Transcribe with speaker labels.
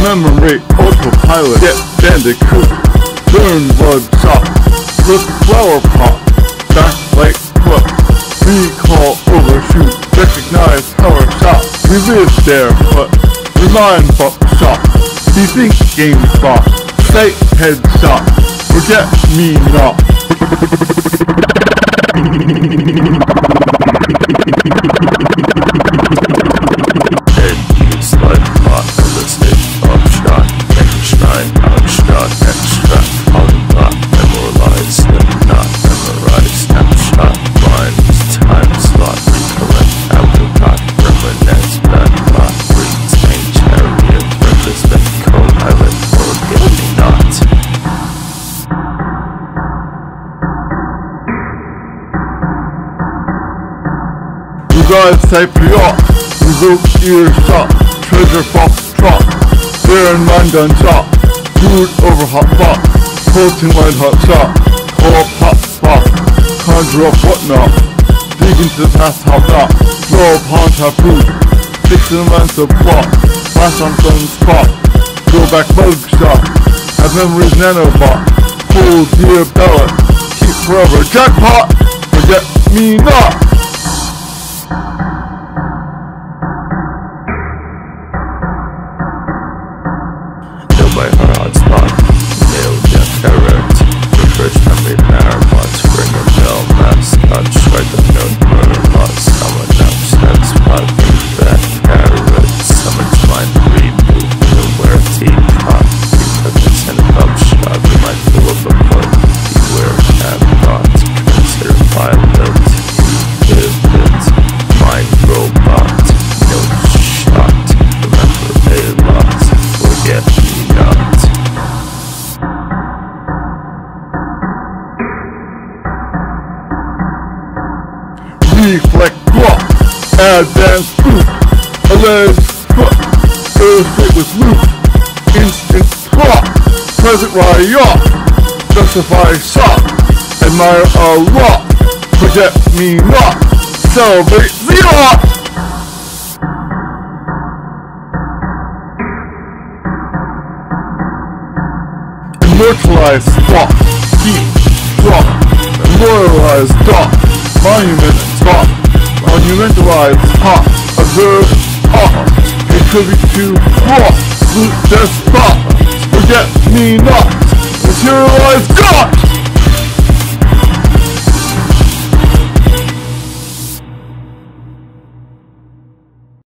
Speaker 1: Commemorate autopilot, get bandicoot, burn blood shot, flip flower pot, backlight flip, recall overshoot, recognize power shot, we live there but remind buckshot, rethink GameSpot, sight headshot, forget me not. Guys type yacht, revoke earshot, treasure box trot, bear in mind gun shot, food over hot pot, protein line hot shot, call up hot spot, conjure up whatnot, dig into the past hot knot, throw upon taboo, fix an events of plot, flash on some spot, go back bug shot, have memories nanobot, hold dear ballot, keep forever jackpot, forget me not.
Speaker 2: My hard spot, nail death erect, refresh memory paramods, ring a bell, mascot, strike a note, murder loss, someone now steps, spot, back, carrot, summons mind, reboot, nowhere, teapot, repurpose and up shot, we might fill up a foot, beware, cabot, consider pilot, pivot, mind robot, no shot, remember a lot, forget me not.
Speaker 1: Reflect block, advance boot, alleged foot, illustrate with loop, instant clock, present riot, justify shot, admire a lot, forget me not, celebrate the lot. Immortalized spot, keep, drop, memorialized dot, monument spot, monumentalized hot, observe hot, contribute to plot, loot their spot, forget me not, materialized dot!